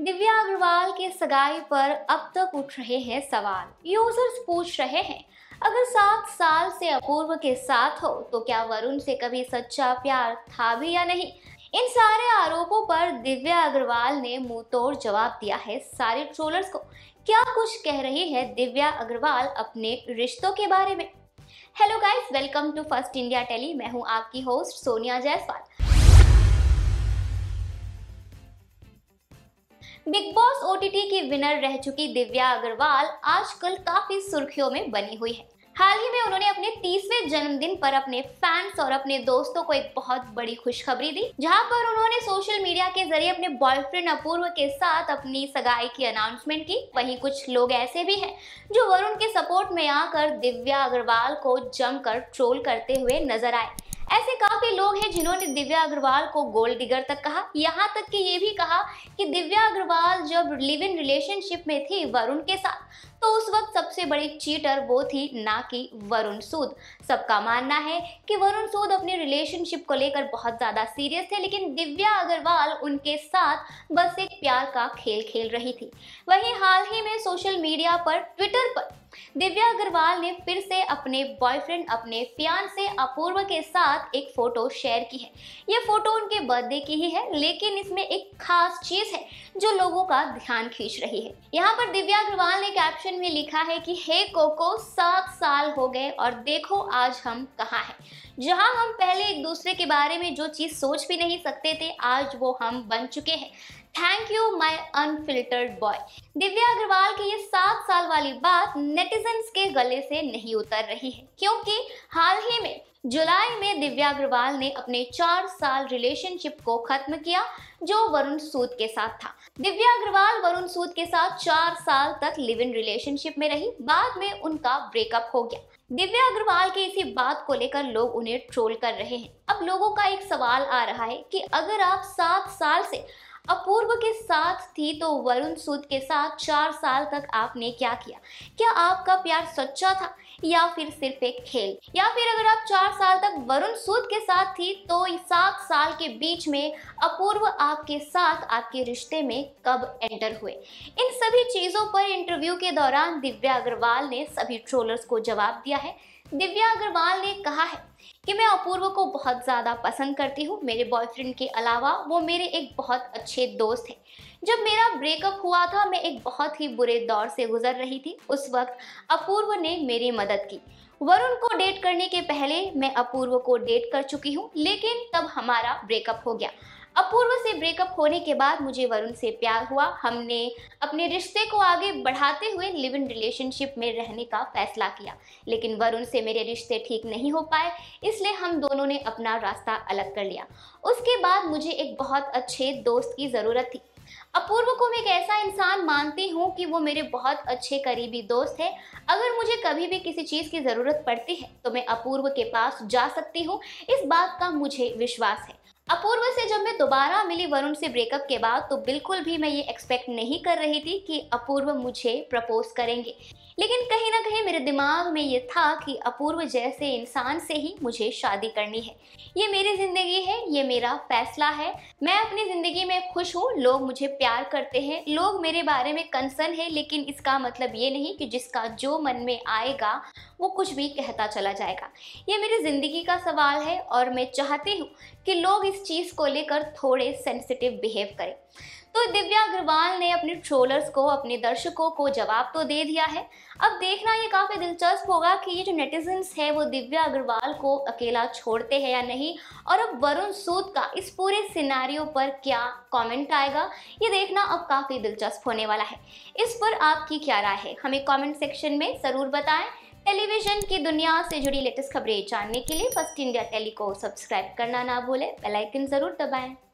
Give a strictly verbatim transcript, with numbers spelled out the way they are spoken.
दिव्या अग्रवाल की सगाई पर अब तक उठ रहे हैं सवाल। यूजर्स पूछ रहे हैं, अगर सात साल से अपूर्व के साथ हो तो क्या वरुण से कभी सच्चा प्यार था भी या नहीं। इन सारे आरोपों पर दिव्या अग्रवाल ने मुंह तोड़ जवाब दिया है सारे ट्रोलर्स को। क्या कुछ कह रही है दिव्या अग्रवाल अपने रिश्तों के बारे में। Hello guys, welcome to First India Telly. मैं हूं आपकी host Sonia Jaiswal. Bigg Boss OTT की विनर रह चुकी दिव्या अग्रवाल आजकल काफी सुर्खियों में बनी हुई है। हाल ही में उन्होंने अपने तीसवें जन्मदिन पर अपने फैंस और अपने दोस्तों को एक बहुत बड़ी खुशखबरी दी, जहां पर उन्होंने सोशल मीडिया के जरिए अपने बॉयफ्रेंड अपूर्व के साथ अपनी सगाई की अनाउंसमेंट की। वहीं कुछ लोग ऐसे भी हैं जो वरुण के सपोर्ट में आकर दिव्या अग्रवाल को जमकर ट्रोल करते हुए नजर आए। ऐसे काफी लोग हैं जिन्होंने दिव्या अग्रवाल को गोल्ड डिगर तक कहा, यहाँ तक कि ये भी कहा कि दिव्या अग्रवाल जब लिव इन रिलेशनशिप में थी वरुण के साथ तो उस वक्त सबसे बड़ी चीटर वो थी, ना कि वरुण सूद। सबका मानना है कि वरुण सूद अपने रिलेशनशिप को लेकर बहुत ज्यादा सीरियस थे, लेकिन दिव्या अग्रवाल उनके साथ बस एक प्यार का खेल खेल रही थी। वहीं हाल ही में सोशल मीडिया पर, ट्विटर पर दिव्या अग्रवाल ने फिर से अपने बॉयफ्रेंड, अपने फियांसे अपूर्व के साथ एक फोटो शेयर की है। ये फोटो उनके बर्थडे की ही है, लेकिन इसमें एक खास चीज है जो लोगों का ध्यान खींच रही है। यहाँ पर दिव्या अग्रवाल ने कैप्शन में लिखा है कि हे कोको, सात साल हो गए और देखो आज हम कहाँ हैं। जहां हम पहले एक दूसरे के बारे में जो चीज सोच भी नहीं सकते थे, आज वो हम बन चुके हैं। Thank you my unfiltered boy. Divya Agarwal की ये सात साल वाली बात नेटिजन्स के गले से नहीं उतर रही है, क्योंकि हाल ही में जुलाई में दिव्या अग्रवाल ने अपने चार साल रिलेशनशिप को खत्म किया जो वरुण सूद के साथ था। दिव्या अग्रवाल वरुण सूद के साथ चार साल तक लिव इन रिलेशनशिप में रही, बाद में उनका ब्रेकअप हो गया। दिव्या अग्रवाल की इसी बात को लेकर लोग उन्हें ट्रोल कर रहे हैं। अब लोगों का एक सवाल आ रहा है कि अगर आप सात साल से अपूर्व के साथ थी तो वरुण सूद के साथ चार साल तक आपने क्या किया। क्या आपका प्यार सच्चा था या फिर सिर्फ एक खेल। या फिर अगर आप चार साल तक वरुण सूद के साथ थी तो इस सात साल के बीच में अपूर्व आपके साथ आपके रिश्ते में कब एंटर हुए। इन सभी चीजों पर इंटरव्यू के दौरान दिव्या अग्रवाल ने सभी ट्रोलर्स को जवाब दिया है। दिव्या अग्रवाल ने कहा है कि मैं अपूर्व को बहुत ज़्यादा पसंद करती हूँ। मेरे बॉयफ्रेंड के अलावा वो मेरे एक बहुत अच्छे दोस्त हैं। जब मेरा ब्रेकअप हुआ था, मैं एक बहुत ही बुरे दौर से गुजर रही थी। उस वक्त अपूर्व ने मेरी मदद की। वरुण को डेट करने के पहले मैं अपूर्व को डेट कर चुकी हूँ, लेकिन तब हमारा ब्रेकअप हो गया। अपूर्व से ब्रेकअप होने के बाद मुझे वरुण से प्यार हुआ। हमने अपने रिश्ते को आगे बढ़ाते हुए लिव इन रिलेशनशिप में रहने का फैसला किया, लेकिन वरुण से मेरे रिश्ते ठीक नहीं हो पाए, इसलिए हम दोनों ने अपना रास्ता अलग कर लिया। उसके बाद मुझे एक बहुत अच्छे दोस्त की ज़रूरत थी। अपूर्व को मैं एक ऐसा इंसान मानती हूँ कि वो मेरे बहुत अच्छे करीबी दोस्त है। अगर मुझे कभी भी किसी चीज़ की ज़रूरत पड़ती है तो मैं अपूर्व के पास जा सकती हूँ, इस बात का मुझे विश्वास है। अपूर्व से जब मैं दोबारा मिली वरुण से ब्रेकअप के बाद तो बिल्कुल भी मैं ये एक्सपेक्ट नहीं कर रही थी कि अपूर्व मुझे प्रपोज करेंगे, लेकिन कहीं ना कहीं मेरे दिमाग में ये था कि अपूर्व जैसे इंसान से ही मुझे शादी करनी है। ये मेरी ज़िंदगी है, ये मेरा फैसला है। मैं अपनी ज़िंदगी में खुश हूँ। लोग मुझे प्यार करते हैं, लोग मेरे बारे में कंसर्न है, लेकिन इसका मतलब ये नहीं कि जिसका जो मन में आएगा वो कुछ भी कहता चला जाएगा। ये मेरी ज़िंदगी का सवाल है और मैं चाहती हूँ कि लोग इस चीज़ को लेकर थोड़े सेंसिटिव बिहेव करें। तो दिव्या अग्रवाल ने अपने ट्रोलर्स को, अपने दर्शकों को जवाब तो दे दिया है। अब देखना ये काफ़ी दिलचस्प होगा कि ये जो नेटिजन्स है वो दिव्या अग्रवाल को अकेला छोड़ते हैं या नहीं, और अब वरुण सूद का इस पूरे सिनेरियो पर क्या कमेंट आएगा, ये देखना अब काफ़ी दिलचस्प होने वाला है। इस पर आपकी क्या राय है, हमें कमेंट सेक्शन में ज़रूर बताएं। टेलीविजन की दुनिया से जुड़ी लेटेस्ट खबरें जानने के लिए फर्स्ट इंडिया टेली को सब्सक्राइब करना ना भूलें, बेल आइकन ज़रूर दबाएं।